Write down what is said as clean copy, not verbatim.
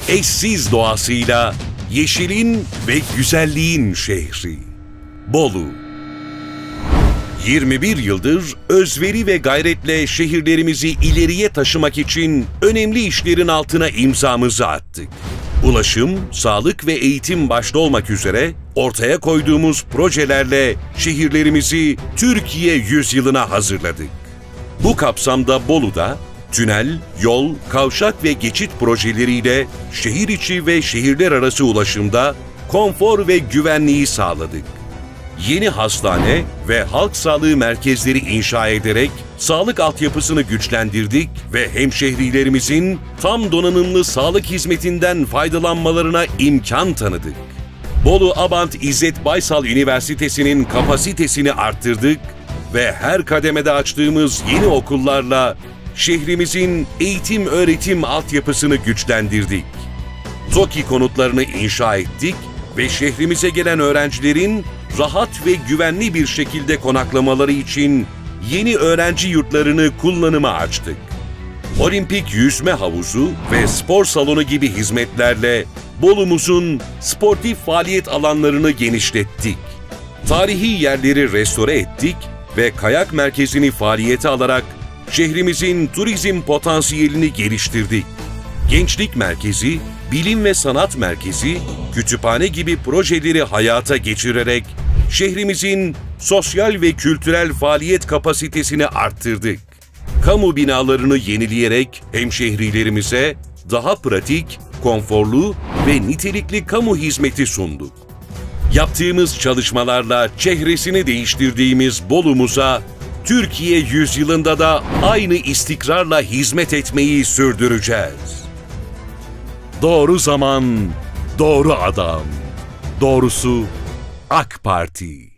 Eşsiz doğasıyla yeşilin ve güzelliğin şehri. Bolu. 21 yıldır özveri ve gayretle şehirlerimizi ileriye taşımak için önemli işlerin altına imzamızı attık. Ulaşım, sağlık ve eğitim başta olmak üzere ortaya koyduğumuz projelerle şehirlerimizi Türkiye yüzyılına hazırladık. Bu kapsamda Bolu'da tünel, yol, kavşak ve geçit projeleriyle şehir içi ve şehirler arası ulaşımda konfor ve güvenliği sağladık. Yeni hastane ve halk sağlığı merkezleri inşa ederek sağlık altyapısını güçlendirdik ve hemşehrilerimizin tam donanımlı sağlık hizmetinden faydalanmalarına imkan tanıdık. Bolu Abant İzzet Baysal Üniversitesi'nin kapasitesini arttırdık ve her kademede açtığımız yeni okullarla şehrimizin eğitim-öğretim altyapısını güçlendirdik. TOKİ konutlarını inşa ettik ve şehrimize gelen öğrencilerin rahat ve güvenli bir şekilde konaklamaları için yeni öğrenci yurtlarını kullanıma açtık. Olimpik yüzme havuzu ve spor salonu gibi hizmetlerle Bolu'muzun sportif faaliyet alanlarını genişlettik. Tarihi yerleri restore ettik ve kayak merkezini faaliyete alarak şehrimizin turizm potansiyelini geliştirdik. Gençlik merkezi, bilim ve sanat merkezi, kütüphane gibi projeleri hayata geçirerek şehrimizin sosyal ve kültürel faaliyet kapasitesini arttırdık. Kamu binalarını yenileyerek hemşehrilerimize daha pratik, konforlu ve nitelikli kamu hizmeti sunduk. Yaptığımız çalışmalarla çehresini değiştirdiğimiz Bolu'muza Türkiye yüzyılında da aynı istikrarla hizmet etmeyi sürdüreceğiz. Doğru zaman, doğru adam. Doğrusu AK Parti.